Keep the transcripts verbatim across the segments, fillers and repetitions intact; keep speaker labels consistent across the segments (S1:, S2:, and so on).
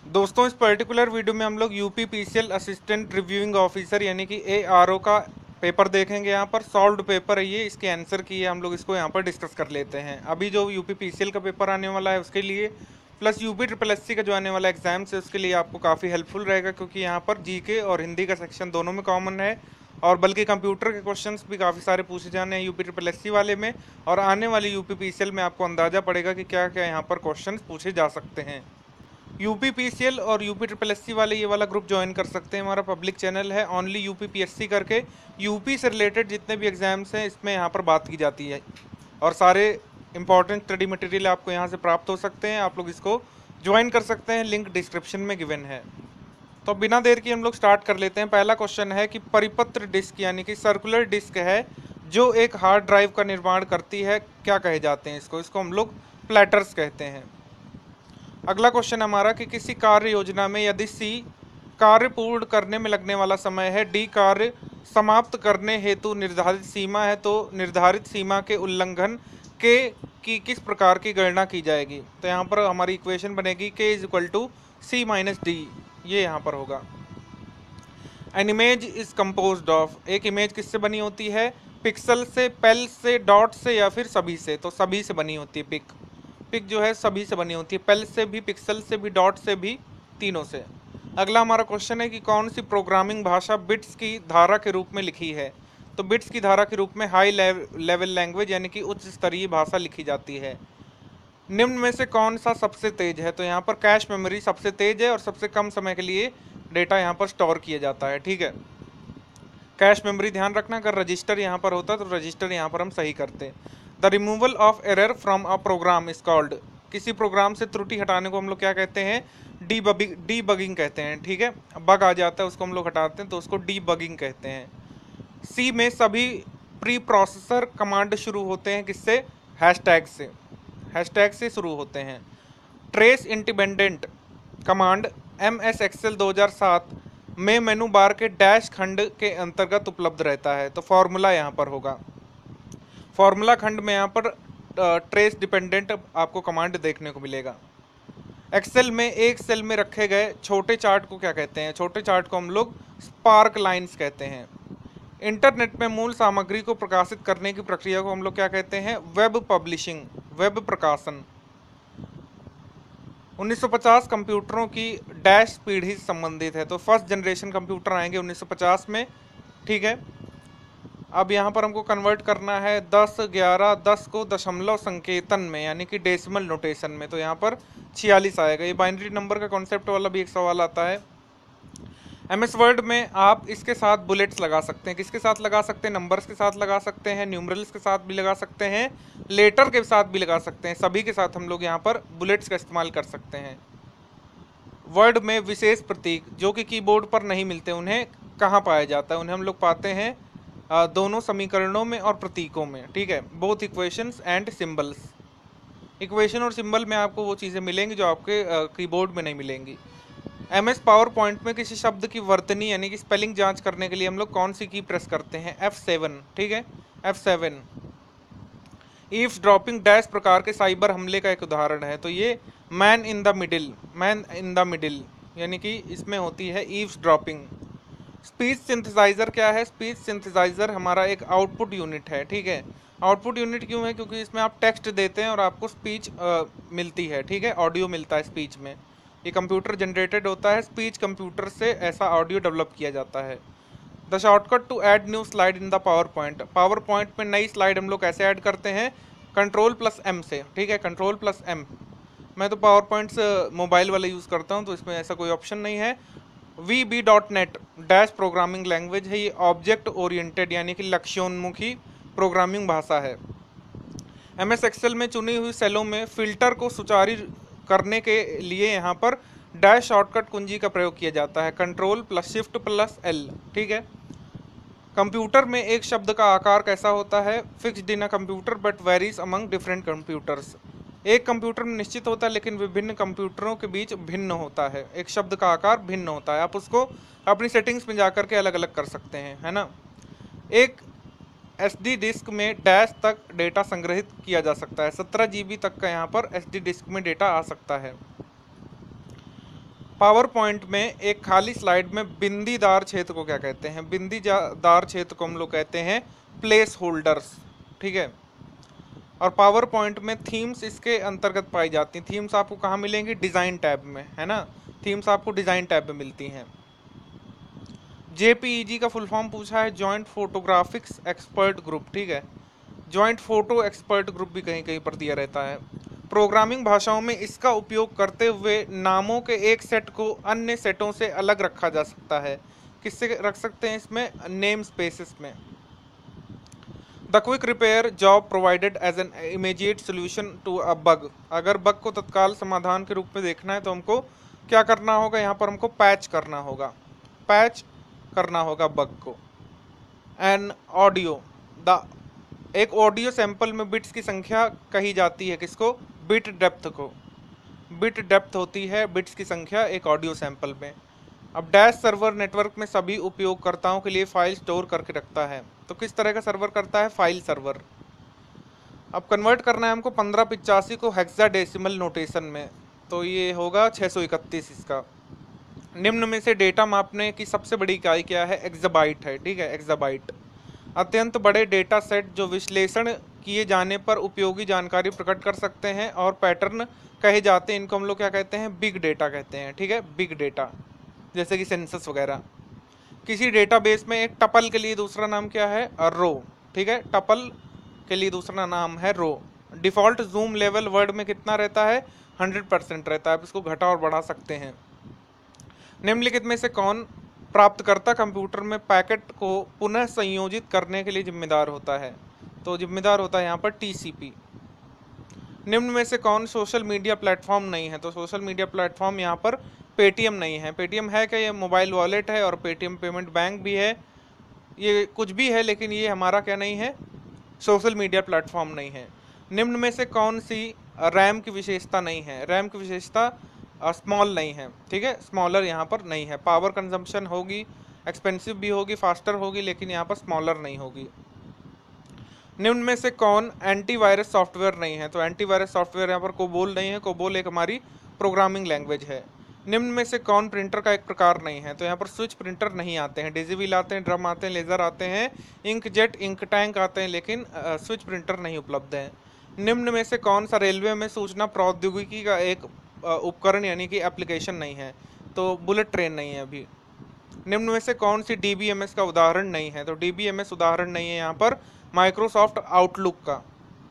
S1: दोस्तों इस particular video में हम लोग यूपीपीसीएल असिस्टेंट रिव्यूइंग ऑफिसर यानी कि एआरओ का पेपर देखेंगे। यहाँ पर सॉल्व्ड पेपर है ये, इसके आंसर की है, हम लोग इसको यहाँ पर डिस्कस कर लेते हैं। अभी जो यूपीपीसीएल का पेपर आने वाला है उसके लिए plus UP triple S C का जो आने वाला एग्जाम्स है उसके लिए आपको काफ़ी हेल्पफुल रहेगा, क्योंकि यहाँ पर जीके और हिंदी का सेक्शन दोनों में कॉमन है, और बल्कि कंप्यूटर के क्वेश्चंस भी काफ़ी सारे पूछे जाने हैं यूपी ट्रिपल एस सी वाले में, और आने वाले यूपीपीसीएल में आपको अंदाज़ा पड़ेगा कि क्या क्या यहाँ पर क्वेश्चन पूछे जा सकते हैं। यूपीपीसीएल और यूपी ट्रिपल एस सी वाले ये वाला ग्रुप ज्वाइन कर सकते हैं। हमारा पब्लिक चैनल है ओनली यूपीपीएससी करके, यूपी से रिलेटेड जितने भी एग्जाम्स हैं इसमें यहाँ पर बात की जाती है, और सारे इंपॉर्टेंट स्टडी मटेरियल आपको यहाँ से प्राप्त हो सकते हैं। आप लोग इसको ज्वाइन कर सकते हैं, लिंक डिस्क्रिप्शन में गिवन है। तो बिना देर की हम लोग स्टार्ट कर लेते हैं। पहला क्वेश्चन है कि परिपत्र डिस्क यानी कि सर्कुलर डिस्क है जो एक हार्ड ड्राइव का निर्माण करती है, क्या कहे जाते हैं इसको? इसको हम लोग प्लेटर्स कहते हैं। अगला क्वेश्चन हमारा कि किसी कार्य योजना में यदि सी कार्य पूर्ण करने में लगने वाला समय है, डी कार्य समाप्त करने हेतु निर्धारित सीमा है, तो निर्धारित सीमा के उल्लंघन के की किस प्रकार की गणना की जाएगी? तो यहाँ पर हमारी इक्वेशन बनेगी K is equal to C minus D, ये यहाँ पर होगा। An image is composed of, एक इमेज किससे बनी होती है? पिक्सल से, पेल से, डॉट से या फिर सभी से? तो सभी से बनी होती है। पिक पिक जो है सभी से बनी होती है, पेल से भी, पिक्सल से भी, डॉट से भी, तीनों से। अगला हमारा क्वेश्चन है कि कौन सी प्रोग्रामिंग भाषा बिट्स की धारा के रूप में लिखी है? तो बिट्स की धारा के रूप में हाई लेवल लैंग्वेज यानी कि उच्च स्तरीय भाषा लिखी जाती है। निम्न में से कौन सा सबसे तेज है? तो यहाँ पर कैश मेमोरी सबसे तेज है और सबसे कम समय के लिए डेटा यहाँ पर स्टोर किया जाता है। ठीक है, कैश मेमोरी ध्यान रखना, अगर रजिस्टर यहाँ पर होता तो रजिस्टर यहाँ पर हम सही करते। The removal of error from a program is called, किसी प्रोग्राम से त्रुटि हटाने को हम लोग क्या कहते हैं? डी बगिंग डी बगिंग कहते हैं। ठीक है, बग आ जाता है उसको हम लोग हटाते हैं तो उसको डी बगिंग कहते हैं। सी में सभी प्री प्रोसेसर कमांड शुरू होते हैं किससे? हैशटैग से, हैशटैग से शुरू होते हैं। Trace independent command M S Excel दो हज़ार सात में मेनू बार के डैश खंड के अंतर्गत उपलब्ध रहता है, तो फॉर्मूला यहाँ पर होगा। फॉर्मूला खंड में यहाँ पर ट्रेस डिपेंडेंट आपको कमांड देखने को मिलेगा। एक्सेल में एक सेल में रखे गए छोटे चार्ट को क्या कहते हैं? छोटे चार्ट को हम लोग स्पार्क लाइंस कहते हैं। इंटरनेट में मूल सामग्री को प्रकाशित करने की प्रक्रिया को हम लोग क्या कहते हैं? वेब पब्लिशिंग, वेब प्रकाशन। उन्नीस सौ पचास कंप्यूटरों की डैश पीढ़ी से संबंधित है, तो फर्स्ट जनरेशन कंप्यूटर आएंगे उन्नीस सौ पचास में। ठीक है, अब यहाँ पर हमको कन्वर्ट करना है दस, ग्यारह, दस को दशमलव संकेतन में यानी कि डेसिमल नोटेशन में, तो यहाँ पर छियालीस आएगा। ये बाइनरी नंबर का कॉन्सेप्ट वाला भी एक सवाल आता है। एम एस वर्ड में आप इसके साथ बुलेट्स लगा सकते हैं, किसके साथ लगा सकते हैं? नंबर्स के साथ लगा सकते हैं, न्यूमरल्स के साथ भी लगा सकते हैं, लेटर के साथ भी लगा सकते हैं, सभी के साथ हम लोग यहाँ पर बुलेट्स का इस्तेमाल कर सकते हैं। वर्ड में विशेष प्रतीक जो कि कीबोर्ड पर नहीं मिलते, उन्हें कहाँ पाया जाता है? उन्हें हम लोग पाते हैं आ, दोनों समीकरणों में और प्रतीकों में। ठीक है, both equations and symbols. Equation और सिंबल में आपको वो चीज़ें मिलेंगी जो आपके कीबोर्ड में नहीं मिलेंगी। एम एस पावर पॉइंट में किसी शब्द की वर्तनी यानी कि स्पेलिंग जांच करने के लिए हम लोग कौन सी की प्रेस करते हैं? F seven. ठीक है, F seven. Eavesdropping dash प्रकार के साइबर हमले का एक उदाहरण है, तो ये man in the middle, man in the middle यानी कि इसमें होती है ईव्स ड्रॉपिंग। स्पीच सिंथेसाइजर क्या है? स्पीच सिंथेसाइजर हमारा एक आउटपुट यूनिट है। ठीक है, आउटपुट यूनिट क्यों है? क्योंकि इसमें आप टेक्स्ट देते हैं और आपको स्पीच मिलती है। ठीक है, ऑडियो मिलता है स्पीच में, ये कंप्यूटर जनरेटेड होता है। स्पीच कंप्यूटर से ऐसा ऑडियो डेवलप किया जाता है। The shortcut to add new slide in the PowerPoint, PowerPoint में नई स्लाइड हम लोग कैसे ऐड करते हैं? कंट्रोल प्लस एम से। ठीक है, कंट्रोल प्लस एम। मैं तो पावर पॉइंट्स मोबाइल वाला यूज़ करता हूँ तो इसमें ऐसा कोई ऑप्शन नहीं है। V B dot net dash programming language है, ये ऑब्जेक्ट ओरिएंटेड यानी कि लक्ष्योन्मुखी प्रोग्रामिंग भाषा है। एम एस एक्सेल में चुनी हुई सेलों में फिल्टर को सुचारू करने के लिए यहाँ पर डैश शॉर्टकट कुंजी का प्रयोग किया जाता है, control plus shift plus L. ठीक है, कंप्यूटर में एक शब्द का आकार कैसा होता है? Fixed in a computer but varies among different computers, एक कंप्यूटर में निश्चित होता है लेकिन विभिन्न कंप्यूटरों के बीच भिन्न होता है। एक शब्द का आकार भिन्न होता है, आप उसको अपनी सेटिंग्स में जाकर के अलग अलग कर सकते हैं, है ना। एक एसडी डिस्क में डैश तक डेटा संग्रहित किया जा सकता है, सत्रह जीबी तक का यहाँ पर एसडी डिस्क में डेटा आ सकता है। पावर पॉइंट में एक खाली स्लाइड में बिंदीदार क्षेत्र को क्या कहते हैं? बिंदीदार क्षेत्र को हम लोग कहते हैं प्लेस होल्डर्स, ठीक है। और पावर पॉइंट में थीम्स इसके अंतर्गत पाई जाती हैं। थीम्स आपको कहाँ मिलेंगी? डिज़ाइन टैब में, है ना। थीम्स आपको डिज़ाइन टैब में मिलती हैं। जेपीईजी का फुल फॉर्म पूछा है, जॉइंट फोटोग्राफिक्स एक्सपर्ट ग्रुप, ठीक है। जॉइंट फोटो एक्सपर्ट ग्रुप भी कहीं कहीं पर दिया रहता है। प्रोग्रामिंग भाषाओं में इसका उपयोग करते हुए नामों के एक सेट को अन्य सेटों से अलग रखा जा सकता है। किससे रख सकते हैं? इसमें नेम स्पेसेस में। The quick repair job provided as an immediate solution to a bug. अगर बग को तत्काल समाधान के रूप में देखना है तो हमको क्या करना होगा? यहाँ पर हमको पैच करना होगा, पैच करना होगा बग को। एन ऑडियो, द एक ऑडियो सैंपल में बिट्स की संख्या कही जाती है किसको? बिट डेप्थ को। बिट डेप्थ होती है बिट्स की संख्या एक ऑडियो सैंपल में। अब डैश सर्वर नेटवर्क में सभी उपयोगकर्ताओं के लिए फाइल स्टोर करके रखता है। तो किस तरह का सर्वर करता है? File server. अब कन्वर्ट करना है हमको पंद्रह पिचासी को हेक्साडेसिमल नोटेशन में, तो ये होगा छः सौ इकतीस इसका। निम्न में से डेटा मापने की सबसे बड़ी इकाई क्या है? एक्साबाइट है, ठीक है, एक्साबाइट। अत्यंत बड़े डेटा सेट जो विश्लेषण किए जाने पर उपयोगी जानकारी प्रकट कर सकते हैं और पैटर्न कहे जाते हैं, इनको हम लोग क्या कहते हैं? बिग डेटा कहते हैं, ठीक है, बिग डेटा, जैसे कि सेंसस वगैरह। किसी डेटाबेस में एक टपल के लिए दूसरा नाम क्या है? रो, ठीक है, टपल के लिए दूसरा नाम है row. Default zoom level Word में कितना रहता है? हंड्रेड परसेंट रहता है। आप इसको घटा और बढ़ा सकते हैं। निम्नलिखित में से कौन प्राप्तकर्ता कंप्यूटर में पैकेट को पुनः संयोजित करने के लिए जिम्मेदार होता है? तो जिम्मेदार होता है यहाँ पर टीसीपी। निम्न में से कौन सोशल मीडिया प्लेटफॉर्म नहीं है? तो सोशल मीडिया प्लेटफॉर्म यहाँ पर पेटीएम नहीं है। पेटीएम है क्या? ये मोबाइल वॉलेट है और पेटीएम पेमेंट बैंक भी है, ये कुछ भी है, लेकिन ये हमारा क्या नहीं है? सोशल मीडिया प्लेटफॉर्म नहीं है। निम्न में से कौन सी रैम की विशेषता नहीं है? रैम की विशेषता स्मॉल नहीं है, ठीक है, स्मॉलर यहाँ पर नहीं है। पावर कंजम्पशन होगी, एक्सपेंसिव भी होगी, फास्टर होगी, लेकिन यहाँ पर स्मॉलर नहीं होगी। निम्न में से कौन एंटीवायरस सॉफ्टवेयर नहीं है? तो एंटीवायरस सॉफ्टवेयर यहाँ पर कोबोल नहीं है। कोबोल एक हमारी प्रोग्रामिंग लैंग्वेज है। निम्न में से कौन प्रिंटर का एक प्रकार नहीं है? तो यहाँ पर स्विच प्रिंटर नहीं आते हैं, डिजिविल आते हैं, ड्रम आते हैं, लेज़र आते हैं, इंक जेट, इंक टैंक आते हैं, लेकिन स्विच प्रिंटर नहीं उपलब्ध है। निम्न में से कौन सा रेलवे में सूचना प्रौद्योगिकी का एक उपकरण यानी कि एप्लीकेशन नहीं है? तो बुलेट ट्रेन नहीं है अभी। निम्न में से कौन सी डीबीएमएस का उदाहरण नहीं है? तो डीबीएमएस उदाहरण नहीं है यहाँ पर माइक्रोसॉफ्ट आउटलुक का।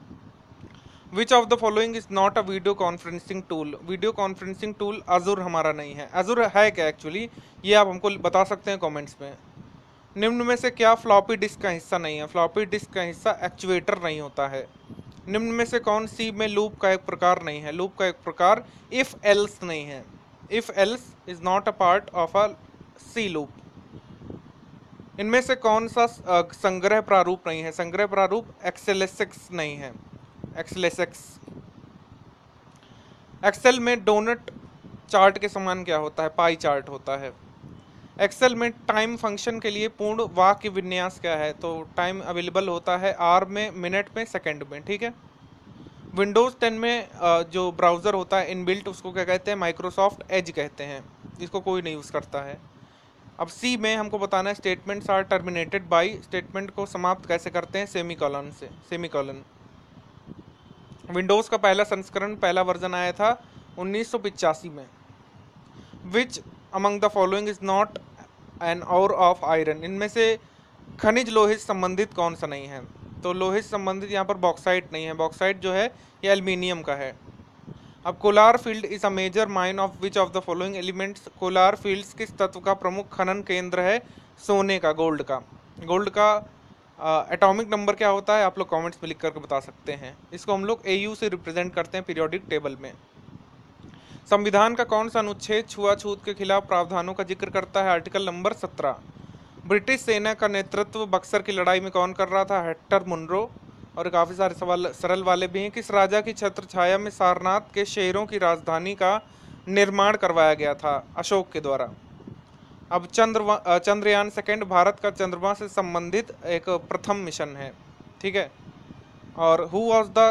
S1: Which of the following is not a video conferencing tool? Video conferencing tool Azure हमारा नहीं है। अजूर है क्या एक्चुअली? ये आप हमको बता सकते हैं कमेंट्स में। निम्न में से क्या फ्लॉपी डिस्क का हिस्सा नहीं है? फ्लॉपी डिस्क का हिस्सा एक्चुएटर नहीं होता है। निम्न में से कौन सी में लूप का एक प्रकार नहीं है? लूप का एक प्रकार इफ एल्स नहीं है। If else is not a part of a C loop. इनमें से कौन सा संग्रह प्रारूप नहीं है? संग्रह प्रारूप एक्सेलेसिक्स नहीं है, एक्सेलेसिक्स। एक्सेल में डोनट चार्ट के समान क्या होता है? पाई चार्ट होता है। एक्सेल में टाइम फंक्शन के लिए पूर्ण वाक्य विन्यास क्या है? तो टाइम अवेलेबल होता है आर में, मिनट में, सेकंड में, ठीक है। विंडोज़ टेन में जो ब्राउज़र होता है इनबिल्ट, उसको क्या कहते हैं? माइक्रोसॉफ्ट एज कहते हैं, जिसको कोई नहीं यूज़ करता है। अब सी में हमको बताना है statements are terminated by, statement को समाप्त कैसे करते हैं? सेमी कॉलन से, सेमी कॉलन। विंडोज़ का पहला संस्करण, पहला वर्जन आया था उन्नीस सौ पिचासी में। Which among the following is not an ore of iron? इनमें से खनिज लोहित संबंधित कौन सा नहीं है? तो लोहित संबंधित यहाँ पर बॉक्साइट नहीं है। बॉक्साइट जो है ये एल्युमिनियम का है। अब Kolar field is a major mine of which of the following elements? Kolar fields किस तत्व का प्रमुख खनन केंद्र है? सोने का, गोल्ड का। गोल्ड का एटॉमिक नंबर क्या होता है? आप लोग कमेंट्स में लिख करके बता सकते हैं। इसको हम लोग एयू से रिप्रेजेंट करते हैं पीरियोडिक टेबल में। संविधान का कौन सा अनुच्छेद छुआछूत के खिलाफ प्रावधानों का जिक्र करता है? आर्टिकल नंबर सत्रह। ब्रिटिश सेना का नेतृत्व बक्सर की लड़ाई में कौन कर रहा था? Hector Munro. और काफ़ी सारे सवाल सरल वाले भी हैं। किस राजा की छत्र छाया में सारनाथ के शेरों की राजधानी का निर्माण करवाया गया था? अशोक के द्वारा। अब चंद्र चंद्रयान सेकेंड भारत का चंद्रमा से संबंधित एक प्रथम मिशन है, ठीक है। और who was the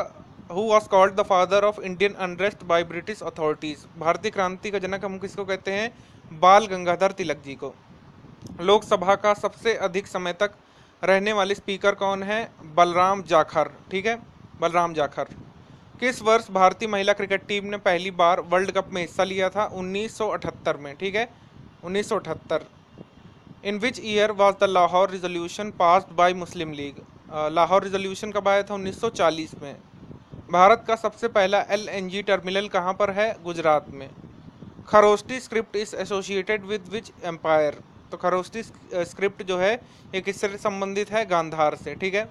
S1: who was called the father of Indian unrest by British authorities. भारतीय क्रांति का जनक हम किसको कहते हैं? बाल गंगाधर तिलक जी को। लोकसभा का सबसे अधिक समय तक रहने वाले स्पीकर कौन है? बलराम जाखर। ठीक है, बलराम जाखर। किस वर्ष भारतीय महिला क्रिकेट टीम ने पहली बार वर्ल्ड कप में हिस्सा लिया था? उन्नीस सौ अठहत्तर में। ठीक है, उन्नीस सौ अठहत्तर। In which year was the Lahore resolution passed by Muslim League. Lahore resolution कब आया था? उन्नीस सौ चालीस में। भारत का सबसे पहला एल एन जी टर्मिनल कहाँ पर है? गुजरात में। Kharosthi script is associated with which empire. तो खरोष्टी स्क्रिप्ट जो है ये किससे संबंधित है? गांधार से। ठीक है,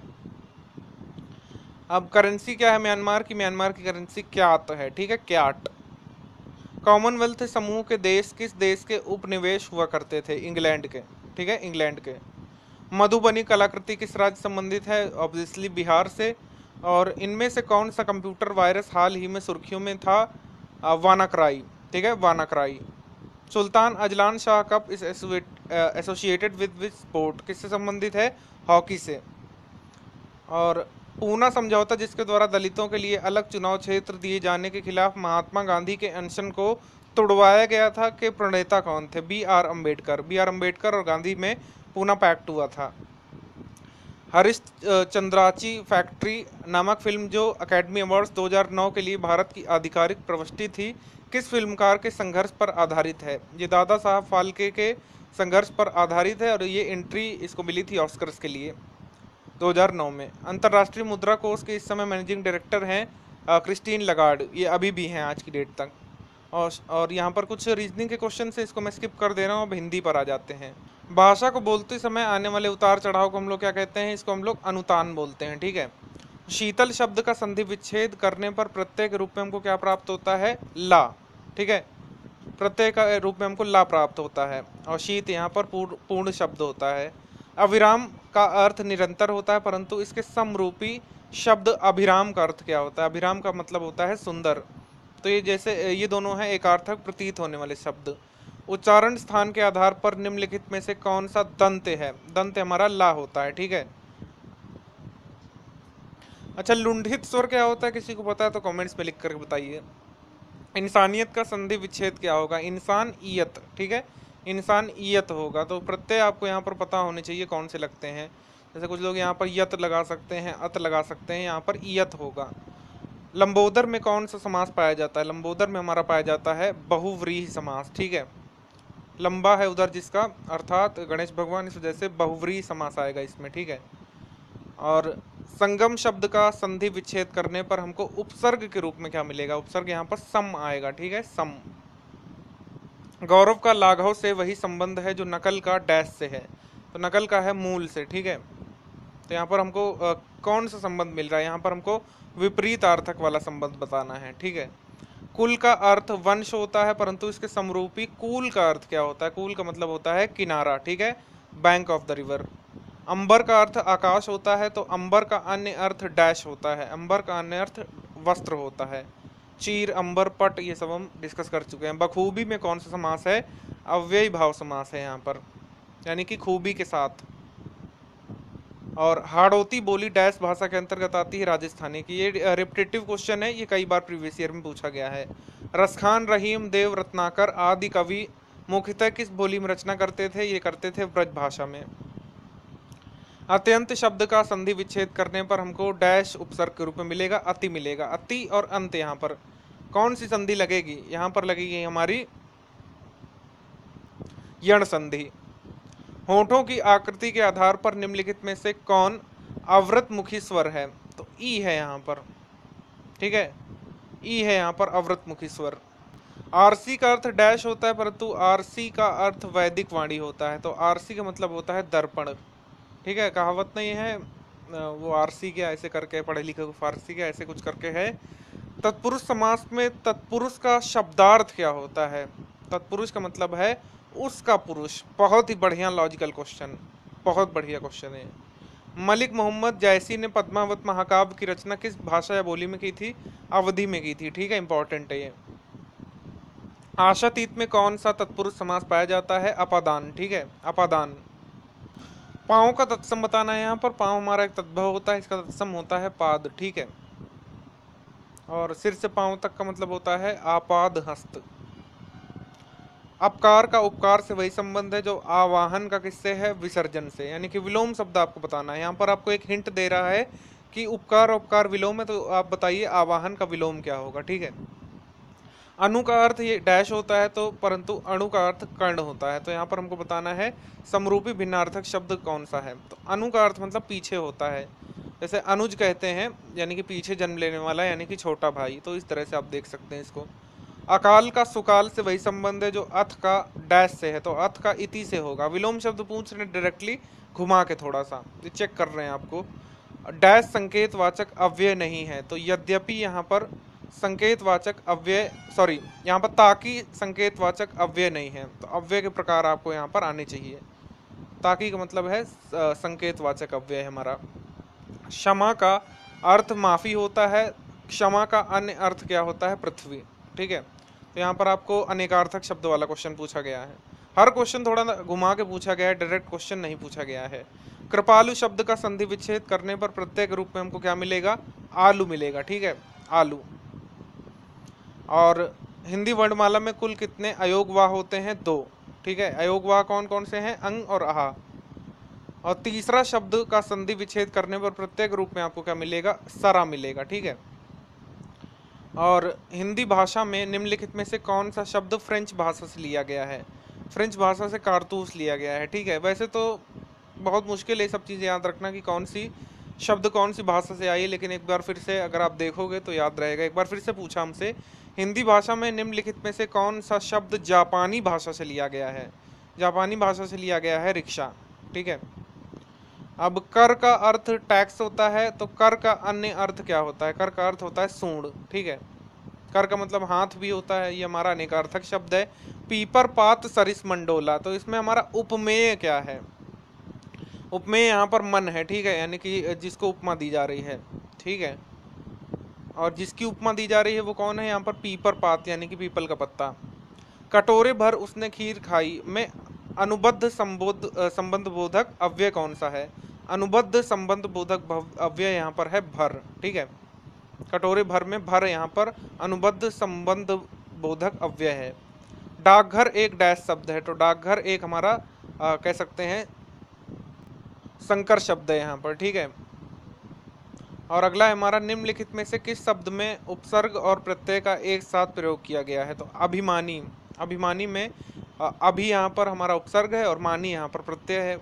S1: अब करेंसी क्या है म्यांमार की? म्यांमार की करेंसी क्याट है। ठीक है, क्याट। कॉमनवेल्थ समूह के देश किस देश के उपनिवेश हुआ करते थे? इंग्लैंड के। ठीक है, इंग्लैंड के। मधुबनी कलाकृति किस राज्य संबंधित है? ऑब्वियसली बिहार से। और इनमें से कौन सा कंप्यूटर वायरस हाल ही में सुर्खियों में था? वानाक्राई। ठीक है, WannaCry. Sultan Azlan Shah cup is associated with which sport. किससे संबंधित है? हॉकी से। और पूना समझौता जिसके द्वारा दलितों के लिए अलग चुनाव क्षेत्र दिए जाने के खिलाफ महात्मा गांधी के अनशन को तोड़वाया गया था के प्रणेता कौन थे? बी आर अम्बेडकर। बी आर अम्बेडकर और गांधी में पूना पैक्ट हुआ था। हरीश चंद्राची फैक्ट्री नामक फिल्म जो अकेडमी अवार्ड्स दो हज़ार नौ के लिए भारत की आधिकारिक प्रविष्टि थी, किस फिल्मकार के संघर्ष पर आधारित है? ये दादा साहब फाल्के के संघर्ष पर आधारित है और ये एंट्री इसको मिली थी ऑस्कर्स के लिए दो हज़ार नौ में। अंतर्राष्ट्रीय मुद्रा कोष के इस समय मैनेजिंग डायरेक्टर हैं क्रिस्टीन लगार्ड। ये अभी भी हैं आज की डेट तक। और और यहाँ पर कुछ रीजनिंग के क्वेश्चन से इसको मैं स्किप कर दे रहा हूँ, अब हिंदी पर आ जाते हैं। भाषा को बोलते समय आने वाले उतार चढ़ाव को हम लोग क्या कहते हैं? इसको हम लोग अनुतान बोलते हैं। ठीक है, शीतल शब्द का संधि विच्छेद करने पर प्रत्यय के रूप में हमको क्या प्राप्त होता है? ला। ठीक है, प्रत्यय का रूप में हमको ला प्राप्त होता है। और शीत यहाँ पर पूर्ण शब्द होता है। अविराम का अर्थ निरंतर होता है, परंतु इसके समरूपी शब्द अभिराम का अर्थ क्या होता है? अभिराम का मतलब होता है सुंदर। तो ये जैसे ये दोनों हैं एकार्थक प्रतीत होने वाले शब्द। उच्चारण स्थान के आधार पर निम्नलिखित में से कौन सा दंत है? दंत हमारा ला होता है। ठीक है, अच्छा लुंढित स्वर क्या होता है? किसी को पता है तो कमेंट्स में लिख कर बताइए। इंसानियत का संधि विच्छेद क्या होगा? इंसान ईयत। ठीक है, इंसान ईयत होगा। तो प्रत्यय आपको यहाँ पर पता होने चाहिए कौन से लगते हैं। जैसे कुछ लोग यहाँ पर यत लगा सकते हैं, अत लगा सकते हैं, यहाँ पर ईयत होगा। लंबोदर में कौन सा समास पाया जाता है? लंबोदर में हमारा पाया जाता है बहुव्रीहि समास। ठीक है, लंबा है उधर जिसका, अर्थात गणेश भगवान, इस वजह से बहुव्रीहि समास आएगा इसमें। ठीक है, और संगम शब्द का संधि विच्छेद करने पर हमको उपसर्ग के रूप में क्या मिलेगा? उपसर्ग यहाँ पर सम आएगा। ठीक है, सम। गौरव का लाघव से वही संबंध है जो नकल का डैश से है। तो नकल का है मूल से। ठीक है, तो यहाँ पर हमको आ, कौन सा संबंध मिल रहा है? यहाँ पर हमको विपरीत अर्थक वाला संबंध बताना है। ठीक है, कुल का अर्थ वंश होता है, परंतु इसके समरूपी कूल का अर्थ क्या होता है? कूल का मतलब होता है किनारा। ठीक है, बैंक ऑफ द रिवर। अंबर का अर्थ आकाश होता है, तो अंबर का अन्य अर्थ डैश होता है। अंबर का अन्य अर्थ वस्त्र होता है। चीर, अंबर, पट, ये सब हम डिस्कस कर चुके हैं। बखूबी में कौन सा समास है? अव्ययी भाव समास है यहाँ पर, यानी कि खूबी के साथ। और हाड़ौती बोली डैश भाषा के अंतर्गत आती है? राजस्थानी की। ये रिपीटेटिव क्वेश्चन है, ये कई बार प्रीवियस ईयर में पूछा गया है। रसखान, रहीम, देव, रत्नाकर आदि कवि मुख्यतः किस बोली में रचना करते थे? ये करते थे ब्रज भाषा में। अत्यंत शब्द का संधि विच्छेद करने पर हमको डैश उपसर्ग के रूप में मिलेगा? अति मिलेगा। अति और अंत यहाँ पर कौन सी संधि लगेगी? यहाँ पर लगेगी हमारी यण संधि। होठों की आकृति के आधार पर निम्नलिखित में से कौन अवृत मुखी स्वर है? तो ई है यहाँ पर। ठीक है, ई है यहाँ पर अवृत मुखी स्वर। आरसी का अर्थ डैश होता है, परंतु आरसी का अर्थ वैदिक वाणी होता है। तो आरसी का मतलब होता है दर्पण। ठीक है, कहावत नहीं है वो आरसी क्या ऐसे करके, पढ़े लिखे को फारसी क्या ऐसे कुछ करके है। तत्पुरुष समास में तत्पुरुष का शब्दार्थ क्या होता है? तत्पुरुष का मतलब है उसका पुरुष। बहुत ही बढ़िया लॉजिकल क्वेश्चन, बहुत बढ़िया क्वेश्चन है। मलिक मोहम्मद जैसी ने पद्मावत महाकाव्य की रचना किस भाषा या बोली में की थी? अवधी में की थी। ठीक है, इंपॉर्टेंट है ये। आशातीत में कौन सा तत्पुरुष समास पाया जाता है? अपादान। ठीक है, अपादान। पाँव का तत्सम बताना है यहाँ पर। पाँव हमारा एक तद्भव होता है, इसका तत्सम होता है पाद। ठीक है, और सिर से पांव तक का मतलब होता है आपाद हस्त। अपकार का उपकार से वही संबंध है जो आवाहन का किससे है, विसर्जन से, यानी कि विलोम शब्द आपको बताना है। यहाँ पर आपको एक हिंट दे रहा है कि उपकार उपकार विलोम है, तो आप बताइए आवाहन का विलोम क्या होगा। ठीक है, अनु का अर्थ ये डैश होता है तो, परंतु अणु का अर्थ कर्ण होता है, तो यहाँ पर हमको बताना है समरूपी भिन्नार्थक शब्द कौन सा है। तो अनु का अर्थ मतलब पीछे होता है, जैसे अनुज कहते हैं यानी कि पीछे जन्म लेने वाला, यानी कि छोटा भाई, तो इस तरह से आप देख सकते हैं इसको। अकाल का सुकाल से वही संबंध है जो अथ का डैश से है, तो अथ का इति से होगा। विलोम शब्द पूछ रहे डायरेक्टली घुमा के, थोड़ा सा चेक कर रहे हैं आपको। डैश संकेत वाचक अव्यय नहीं है, तो यद्यपि यहाँ पर संकेत वाचक अव्यय, सॉरी यहाँ पर ताकि संकेत वाचक अव्यय नहीं है, तो अव्यय के प्रकार आपको यहाँ पर आने चाहिए। ताकि का मतलब है संकेत वाचक अव्यय हमारा। क्षमा का अर्थ माफी होता है, क्षमा का अन्य अर्थ क्या होता है, पृथ्वी। ठीक है, तो यहाँ पर आपको अनेकार्थक शब्द वाला क्वेश्चन पूछा गया है। हर क्वेश्चन थोड़ा घुमा के पूछा गया है, डायरेक्ट क्वेश्चन नहीं पूछा गया है। कृपालु शब्द का संधि विच्छेद करने पर प्रत्येक रूप में हमको क्या मिलेगा, आलू मिलेगा। ठीक है, आलू। और हिंदी वर्णमाला में कुल कितने अयोगवाह होते हैं, दो। ठीक है, अयोगवाह कौन कौन से हैं, अंग और आहा। और तीसरा शब्द का संधि विच्छेद करने पर प्रत्येक रूप में आपको क्या मिलेगा, सरा मिलेगा। ठीक है, और हिंदी भाषा में निम्नलिखित में से कौन सा शब्द फ्रेंच भाषा से लिया गया है, फ्रेंच भाषा से कारतूस लिया गया है। ठीक है, वैसे तो बहुत मुश्किल है सब चीज़ें याद रखना कि कौन सी शब्द कौन सी भाषा से आई है, लेकिन एक बार फिर से अगर आप देखोगे तो याद रहेगा। एक बार फिर से पूछा हमसे, हिंदी भाषा में निम्नलिखित में से कौन सा शब्द जापानी भाषा से लिया गया है, जापानी भाषा से लिया गया है रिक्शा। ठीक है, अब कर का अर्थ टैक्स होता है, तो कर का अन्य अर्थ क्या होता है, कर का अर्थ होता है सूंड। ठीक है, कर का मतलब हाथ भी होता है, ये हमारा अनेकार्थक शब्द है। पीपर पात सरिस मंडोला, तो इसमें हमारा उपमेय क्या है, उपमेय यहाँ पर मन है। ठीक है, यानी कि जिसको उपमा दी जा रही है। ठीक है, और जिसकी उपमा दी जा रही है वो कौन है, यहाँ पर पीपर पात यानी कि पीपल का पत्ता। कटोरे भर उसने खीर खाई में अनुबद्ध संबोध संबंध बोधक अव्यय कौन सा है, अनुबद्ध संबंध बोधक अव्यय यहाँ पर है भर। ठीक है, कटोरे भर में भर यहाँ पर अनुबद्ध संबंध बोधक अव्यय है। डाकघर एक डैश शब्द है, तो डाकघर एक हमारा आ, कह सकते हैं संकर शब्द है यहाँ पर। ठीक है, और अगला हमारा निम्नलिखित में से किस शब्द में उपसर्ग और प्रत्यय का एक साथ प्रयोग किया गया है, तो अभिमानी। अभिमानी में अभी यहाँ पर हमारा उपसर्ग है और मानी यहाँ पर प्रत्यय है।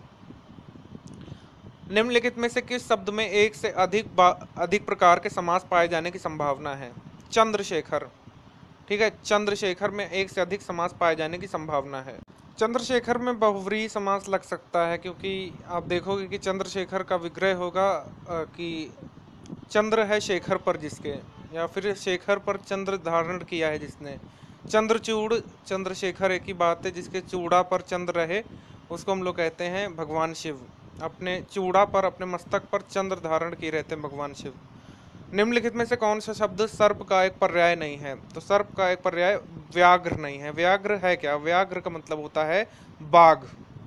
S1: निम्नलिखित में से किस शब्द में एक से अधिक अधिक प्रकार के समास पाए जाने की संभावना है, चंद्रशेखर। ठीक है, चंद्रशेखर में एक से अधिक समास पाए जाने की संभावना है। चंद्रशेखर में बहुव्रीहि समास लग सकता है, क्योंकि आप देखोगे कि चंद्रशेखर का विग्रह होगा कि चंद्र है शेखर पर जिसके, या फिर शेखर पर चंद्र धारण किया है जिसने। चंद्रचूड़ चंद्रशेखर एक ही बात है, जिसके चूड़ा पर चंद्र रहे उसको हम लोग कहते हैं भगवान शिव। अपने चूड़ा पर, अपने मस्तक पर चंद्र धारण किए रहते हैं भगवान शिव। निम्नलिखित में से कौन सा शब्द सर्प का एक पर्याय नहीं है, तो सर्प का एक पर्याय व्याघ्र नहीं है। व्याघ्र है क्या, व्याघ्र का मतलब होता है बाघ।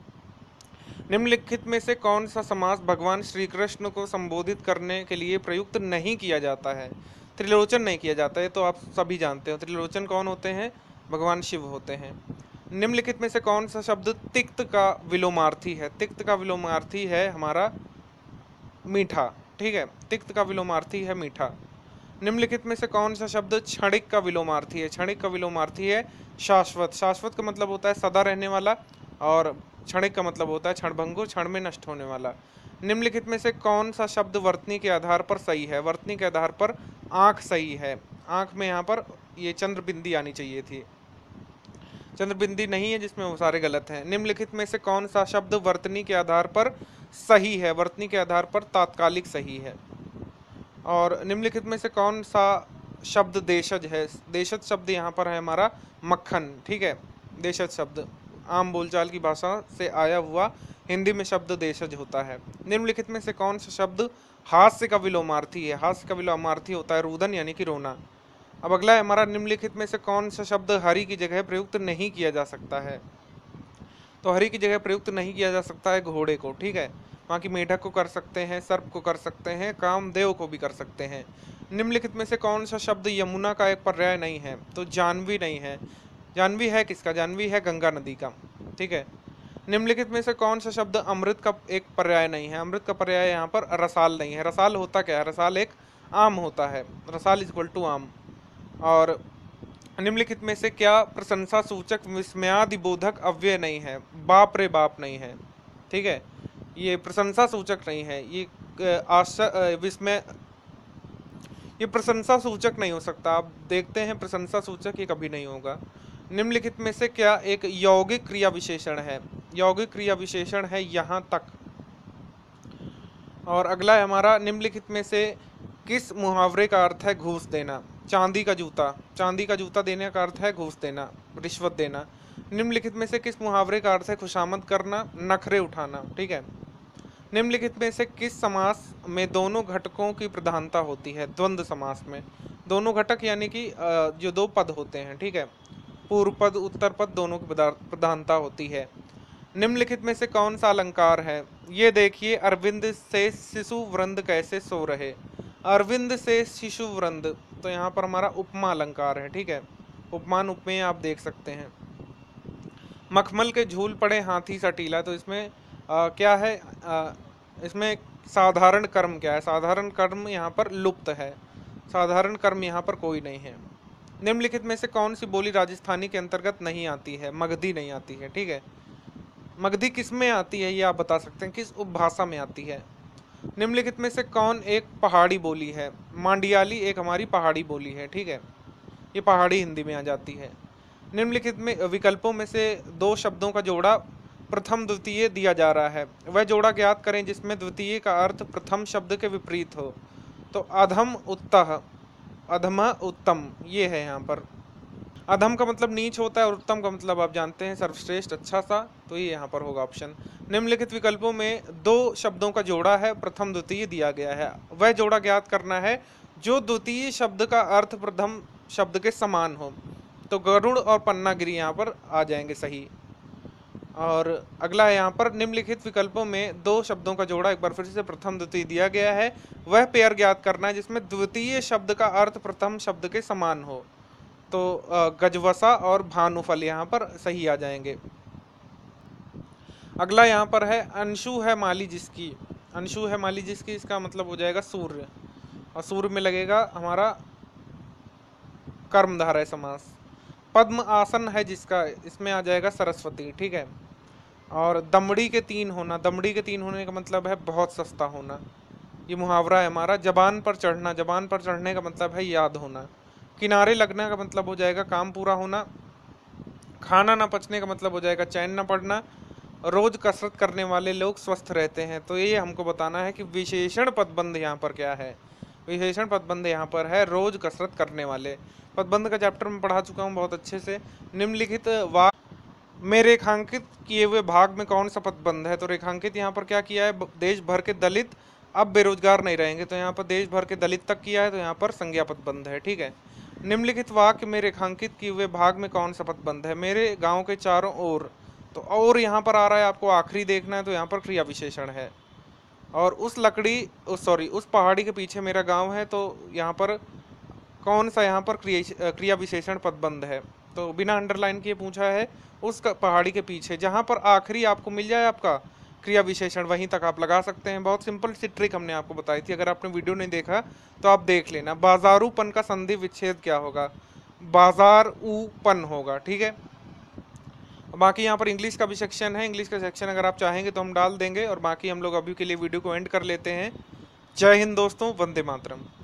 S1: निम्नलिखित में से कौन सा समास भगवान श्री कृष्ण को संबोधित करने के लिए प्रयुक्त नहीं किया जाता है, त्रिलोचन नहीं किया जाता है, तो आप सभी जानते हो त्रिलोचन कौन होते हैं, भगवान शिव होते हैं। निम्नलिखित में से कौन सा शब्द तिक्त का विलोमार्थी है, तिक्त का विलोमार्थी है हमारा मीठा। ठीक है, तिक्त का विलोमार्थी है मीठा। निम्नलिखित में से कौन सा शब्द क्षणिक का विलोमार्थी है, क्षणिक का विलोमार्थी है शाश्वत। शाश्वत का मतलब होता है सदा रहने वाला, और क्षणिक का मतलब होता है क्षणभंगुर, क्षण में नष्ट होने वाला। निम्नलिखित में से कौन सा शब्द वर्तनी के आधार पर सही है, वर्तनी के आधार पर आंख सही है। आंख में यहाँ पर ये चंद्रबिंदी आनी चाहिए थी, चंद्रबिंदी नहीं है, जिसमें वो सारे गलत हैं। निम्नलिखित में से कौन सा शब्द वर्तनी के आधार पर सही है, वर्तनी के आधार पर तात्कालिक सही है। और निम्नलिखित में से कौन सा शब्द देशज है, देशज शब्द यहाँ पर है हमारा मक्खन। ठीक है, देशज शब्द आम बोलचाल की भाषा से आया हुआ हिंदी में शब्द देशज होता है। निम्नलिखित में से कौन सा शब्द हास्य का विलोमार्थी है, हास्य का विलोमार्थी होता है रुदन यानी कि रोना। अब अगला है हमारा निम्नलिखित में से कौन सा शब्द हरि की जगह प्रयुक्त नहीं किया जा सकता है, तो हरि की जगह प्रयुक्त नहीं किया जा सकता है घोड़े को। ठीक है, वहाँ की मेढक को कर सकते हैं, सर्प को कर सकते हैं, कामदेव को भी कर सकते हैं। निम्नलिखित में से कौन सा शब्द यमुना का एक पर्याय नहीं है? तो जानवी नहीं है। जानवी है किसका? जानवी है गंगा नदी का, ठीक है। निम्नलिखित में से कौन सा शब्द अमृत का एक पर्याय नहीं है? अमृत का पर्याय यहाँ पर रसाल नहीं है। रसाल होता क्या है? रसाल एक आम होता है, रसाल इज इक्वल टू आम। और निम्नलिखित में से क्या प्रशंसा सूचक विस्मयादिबोधक अव्यय नहीं है? बाप रे बाप नहीं है, ठीक है। ये प्रशंसा सूचक नहीं है, ये आश्चर्य विस्मय, ये प्रशंसा सूचक नहीं हो सकता। आप देखते हैं प्रशंसा सूचक ये कभी नहीं होगा। निम्नलिखित में से क्या एक यौगिक क्रिया विशेषण है? यौगिक क्रिया विशेषण है यहाँ तक। और अगला है हमारा, निम्नलिखित में से किस मुहावरे का अर्थ है घूस देना? चांदी का जूता, चांदी का जूता देने का अर्थ है घूस देना, रिश्वत देना। निम्नलिखित में से किस मुहावरे का अर्थ है खुशामद करना, नखरे उठाना, ठीक है। निम्नलिखित में से किस समास में दोनों घटकों की प्रधानता होती है? द्वंद्व समास में दोनों घटक यानी कि जो दो पद होते हैं, ठीक है, पूर्व पद उत्तर पद दोनों की प्रधानता होती है। निम्नलिखित में से कौन सा अलंकार है? ये देखिए, अरविंद से शिशु वृंद कैसे सो रहे। अरविंद से शिशु वृंद, तो यहाँ पर हमारा उपमा अलंकार है, ठीक है। उपमान उपमेय आप देख सकते हैं। मखमल के झूल पड़े हाथी सटीला, तो इसमें आ, क्या है? आ, इसमें साधारण कर्म क्या है? साधारण कर्म यहाँ पर लुप्त है, साधारण कर्म यहाँ पर कोई नहीं है। निम्नलिखित में से कौन सी बोली राजस्थानी के अंतर्गत नहीं आती है? मगधी नहीं आती है, ठीक है। मगधी किस में आती है ये आप बता सकते हैं, किस उपभाषा में आती है? निम्नलिखित में से कौन एक पहाड़ी बोली है? मांडियाली एक हमारी पहाड़ी बोली है, ठीक है, ये पहाड़ी हिंदी में आ जाती है। निम्नलिखित में विकल्पों में से दो शब्दों का जोड़ा प्रथम द्वितीय दिया जा रहा है, वह जोड़ा ज्ञात करें जिसमें द्वितीय का अर्थ प्रथम शब्द के विपरीत हो। तो अधम उत्तः, अधम उत्तम, ये है यहाँ पर। अधम का मतलब नीच होता है और उत्तम का मतलब आप जानते हैं सर्वश्रेष्ठ, अच्छा सा, तो ये यहाँ पर होगा ऑप्शन। निम्नलिखित विकल्पों में दो शब्दों का जोड़ा है प्रथम द्वितीय दिया गया है, वह जोड़ा ज्ञात करना है जो द्वितीय शब्द का अर्थ प्रथम शब्द के समान हो। तो गरुड़ और पन्नागिरी यहाँ पर आ जाएंगे सही। और अगला है यहाँ पर, निम्नलिखित विकल्पों में दो शब्दों का जोड़ा एक बार फिर से प्रथम द्वितीय दिया गया है, वह पेयर ज्ञात करना है जिसमें द्वितीय शब्द का अर्थ प्रथम शब्द के समान हो। तो गजवसा और भानुफल यहाँ पर सही आ जाएंगे। अगला यहाँ पर है, अंशु है माली जिसकी, अंशु है माली जिसकी, इसका मतलब हो जाएगा सूर्य, और सूर्य में लगेगा हमारा कर्मधारय समास। पद्म आसन है जिसका, इसमें आ जाएगा सरस्वती, ठीक है। और दमड़ी के तीन होना, दमड़ी के तीन होने का मतलब है बहुत सस्ता होना, ये मुहावरा है हमारा। जबान पर चढ़ना, जबान पर चढ़ने का मतलब है याद होना। किनारे लगने का मतलब हो जाएगा काम पूरा होना। खाना ना पचने का मतलब हो जाएगा चैन ना पड़ना। रोज कसरत करने वाले लोग स्वस्थ रहते हैं, तो ये हमको बताना है कि विशेषण पदबंध यहाँ पर क्या है। विशेषण पदबंध यहाँ पर है रोज कसरत करने वाले। पदबंध का चैप्टर में पढ़ा चुका हूँ बहुत अच्छे से। निम्नलिखित वाक्य में रेखांकित किए हुए भाग में कौन सा पदबंध है? तो रेखांकित यहाँ पर क्या किया है? देश भर के दलित अब बेरोजगार नहीं रहेंगे, तो यहाँ पर देश भर के दलित तक किया है, तो यहाँ पर संज्ञा पदबंध है, ठीक है। निम्नलिखित वाक्य में रेखांकित किए हुए भाग में कौन सा पदबंध है? मेरे गांव के चारों ओर, तो और यहाँ पर आ रहा है, आपको आखिरी देखना है, तो यहाँ पर क्रिया विशेषण है। और उस लकड़ी सॉरी उस पहाड़ी के पीछे मेरा गांव है, तो यहाँ पर कौन सा यहाँ पर क्रिया क्रिया विशेषण पदबंध है? तो बिना अंडरलाइन किए पूछा है, उस पहाड़ी के पीछे, जहाँ पर आखिरी आपको मिल जाए आपका क्रिया विशेषण, वहीं तक आप लगा सकते हैं। बहुत सिंपल सी ट्रिक हमने आपको बताई थी, अगर आपने वीडियो नहीं देखा तो आप देख लेना। बाजारूपन का संधि विच्छेद क्या होगा? बाजार ऊपन होगा, ठीक है। बाकी यहाँ पर इंग्लिश का भी सेक्शन है, इंग्लिश का सेक्शन अगर आप चाहेंगे तो हम डाल देंगे, और बाकी हम लोग अभी के लिए वीडियो को एंड कर लेते हैं। जय हिंद दोस्तों, वंदे मातरम।